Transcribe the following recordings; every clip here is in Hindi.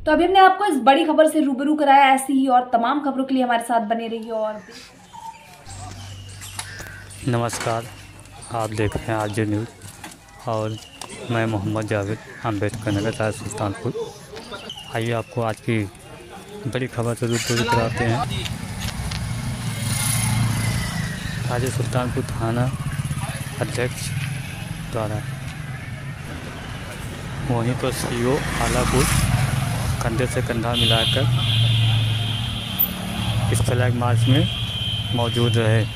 तो अभी हमने आपको इस बड़ी खबर से रूबरू कराया। ऐसी ही और तमाम खबरों के लिए हमारे साथ बने रहिए। और नमस्कार, आप देख रहे हैं आरजे न्यूज़ और मैं मोहम्मद जावेद, अम्बेडकर नगर, राय सुल्तानपुर। आइए आपको आज की बड़ी खबर से रूबरू कराते हैं। राय सुल्तानपुर थाना अध्यक्ष द्वारा वहीं पर सीओ आलापुर कंधे से कंधा मिलाकर इस फ्लैग मार्च में मौजूद रहे।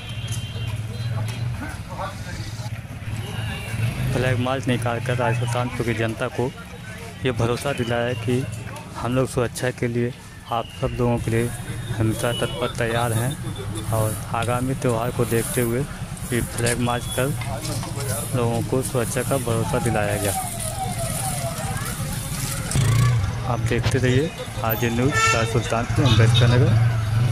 फ्लैग मार्च निकालकर राय सुल्तानपुर की जनता को ये भरोसा दिलाया कि हम लोग सुरक्षा के लिए, आप सब लोगों के लिए हमेशा तत्पर तैयार हैं और आगामी त्यौहार को देखते हुए ये फ्लैग मार्च कर लोगों को सुरक्षा का भरोसा दिलाया गया। आप देखते रहिए आरजे न्यूज़, राय सुल्तानपुर, अम्बेडकर नगर।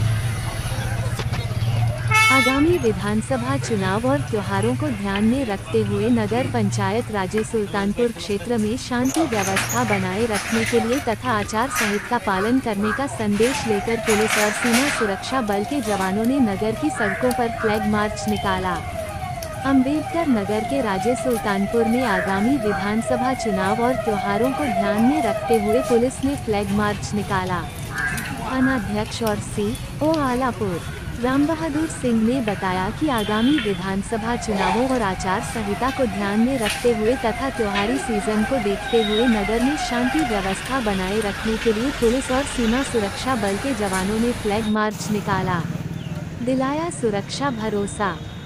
आगामी विधानसभा चुनाव और त्योहारों को ध्यान में रखते हुए नगर पंचायत राजे सुल्तानपुर क्षेत्र में शांति व्यवस्था बनाए रखने के लिए तथा आचार संहिता का पालन करने का संदेश लेकर पुलिस और सीमा सुरक्षा बल के जवानों ने नगर की सड़कों पर फ्लैग मार्च निकाला। अम्बेडकर नगर के राजे सुल्तानपुर में आगामी विधानसभा चुनाव और त्योहारों को ध्यान में रखते हुए पुलिस ने फ्लैग मार्च निकाला। थानाध्यक्ष और सीओ आलापुर राम बहादुर सिंह ने बताया कि आगामी विधानसभा चुनावों और आचार संहिता को ध्यान में रखते हुए तथा त्योहारी सीजन को देखते हुए नगर में शांति व्यवस्था बनाए रखने के लिए पुलिस और सीमा सुरक्षा बल के जवानों ने फ्लैग मार्च निकाला, दिलाया सुरक्षा भरोसा।